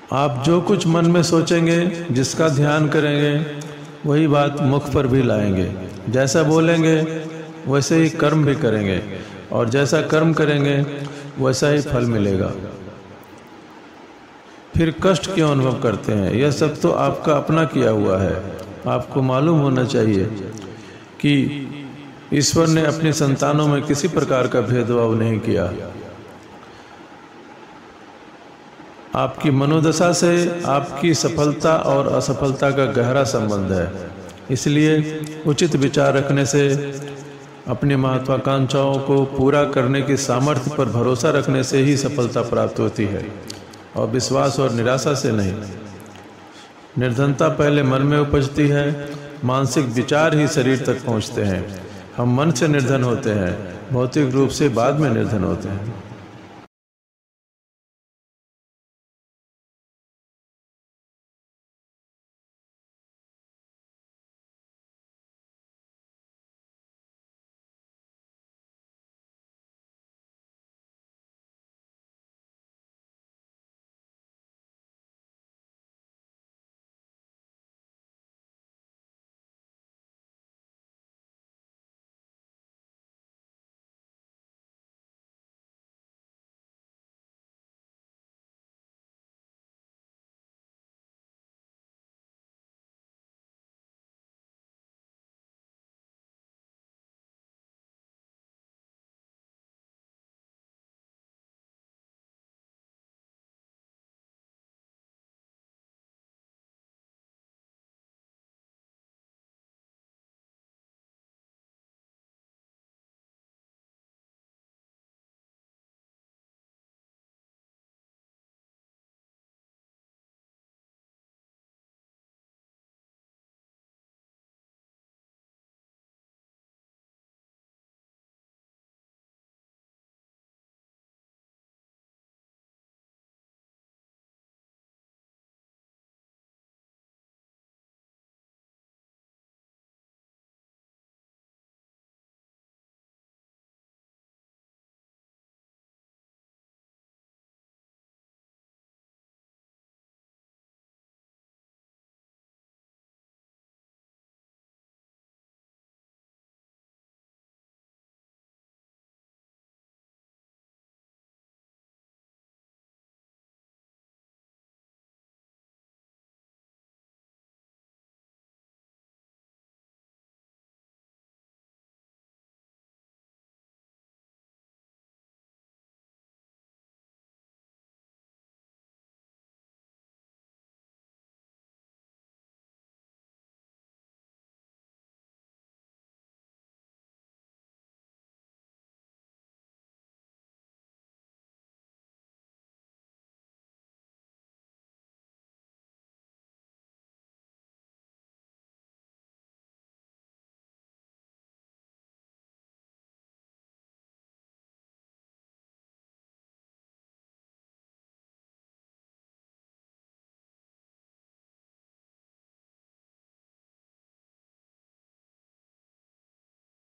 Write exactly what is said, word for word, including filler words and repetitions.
आप जो कुछ मन में सोचेंगे, जिसका ध्यान करेंगे, वही बात मुख पर भी लाएंगे। जैसा बोलेंगे वैसे ही कर्म भी करेंगे, और जैसा कर्म करेंगे वैसा ही फल मिलेगा। फिर कष्ट क्यों अनुभव करते हैं? यह सब तो आपका अपना किया हुआ है। आपको मालूम होना चाहिए कि ईश्वर ने अपनी संतानों में किसी प्रकार का भेदभाव नहीं किया। आपकी मनोदशा से आपकी सफलता और असफलता का गहरा संबंध है। इसलिए उचित विचार रखने से, अपनी महत्वाकांक्षाओं को पूरा करने की सामर्थ्य पर भरोसा रखने से ही सफलता प्राप्त होती है, और विश्वास और निराशा से नहीं। निर्धनता पहले मन में उपजती है, मानसिक विचार ही शरीर तक पहुंचते हैं। हम मन से निर्धन होते हैं, भौतिक रूप से बाद में निर्धन होते हैं।